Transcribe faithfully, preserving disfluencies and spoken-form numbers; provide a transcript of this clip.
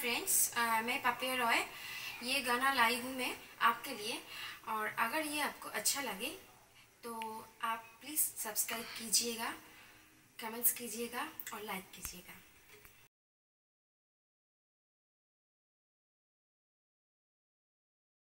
Friends, मैं पापिया रॉय ये गाना लाई हूँ मैं आपके लिए। और अगर ये आपको अच्छा लगे तो आप प्लीज़ सब्सक्राइब कीजिएगा, कमेंट्स कीजिएगा और लाइक कीजिएगा।